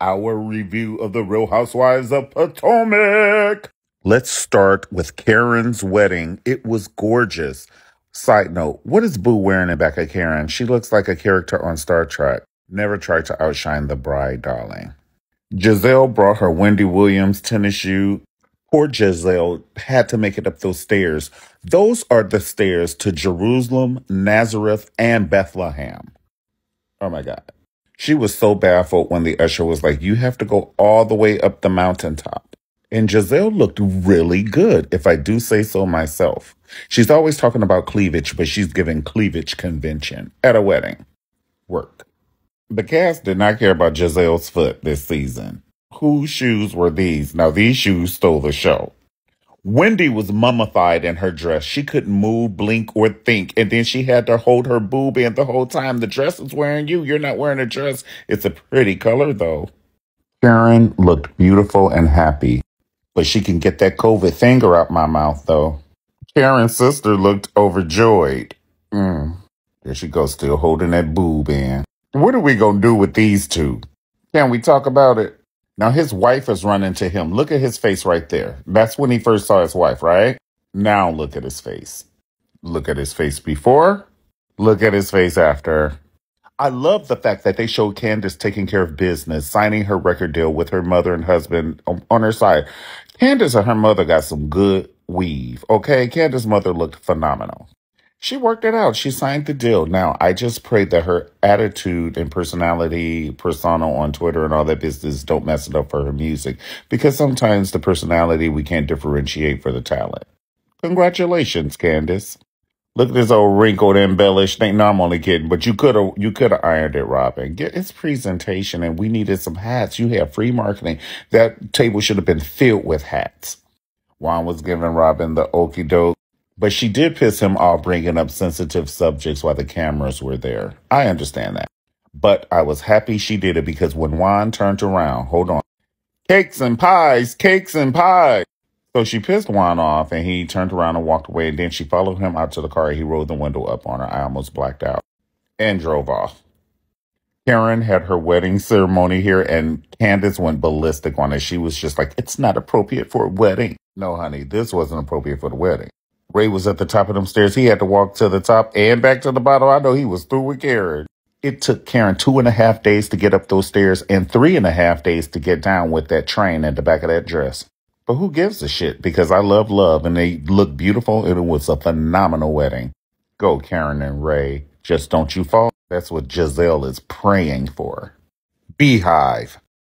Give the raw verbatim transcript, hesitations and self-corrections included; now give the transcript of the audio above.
our review of the Real Housewives of Potomac. Let's start with Karen's wedding. It was gorgeous. Side note, what is Boo wearing in back of Karen? She looks like a character on Star Trek. Never try to outshine the bride, darling. Giselle brought her Wendy Williams tennis shoe. Poor Giselle had to make it up those stairs. Those are the stairs to Jerusalem, Nazareth, and Bethlehem. Oh my God. She was so baffled when the usher was like, you have to go all the way up the mountaintop. And Giselle looked really good, if I do say so myself. She's always talking about cleavage, but she's giving cleavage convention at a wedding. Work. The cast did not care about Giselle's foot this season. Whose shoes were these? Now, these shoes stole the show. Wendy was mummified in her dress. She couldn't move, blink, or think. And then she had to hold her boob in the whole time. The dress is wearing you. You're not wearing a dress. It's a pretty color, though. Karen looked beautiful and happy. But she can get that COVID finger out my mouth, though. Karen's sister looked overjoyed. Mm. There she goes, still holding that boob in. What are we going to do with these two? Can we talk about it? Now, his wife is running to him. Look at his face right there. That's when he first saw his wife, right? Now look at his face. Look at his face before. Look at his face after. I love the fact that they showed Candace taking care of business, signing her record deal with her mother and husband on her side. Candace and her mother got some good weave, okay? Candace's mother looked phenomenal. She worked it out. She signed the deal. Now, I just pray that her attitude and personality, persona on Twitter and all that business don't mess it up for her music. Because sometimes the personality we can't differentiate for the talent. Congratulations, Candace. Look at this old wrinkled, embellished thing. No, I'm only kidding. But you could have you could have ironed it, Robin. Get its presentation, and we needed some hats. You have free marketing. That table should have been filled with hats. Juan was giving Robin the okie doke. But she did piss him off bringing up sensitive subjects while the cameras were there. I understand that. But I was happy she did it because when Juan turned around, hold on. Cakes and pies, cakes and pies. So she pissed Juan off and he turned around and walked away. And then she followed him out to the car. He rolled the window up on her. I almost blacked out and drove off. Karen had her wedding ceremony here and Candace went ballistic on it. She was just like, it's not appropriate for a wedding. No, honey, this wasn't appropriate for the wedding. Ray was at the top of them stairs. He had to walk to the top and back to the bottom. I know he was through with Karen. It took Karen two and a half days to get up those stairs and three and a half days to get down with that train at the back of that dress. But who gives a shit? Because I love love and they look beautiful and it was a phenomenal wedding. Go, Karen and Ray. Just don't you fall. That's what Giselle is praying for. Beehive.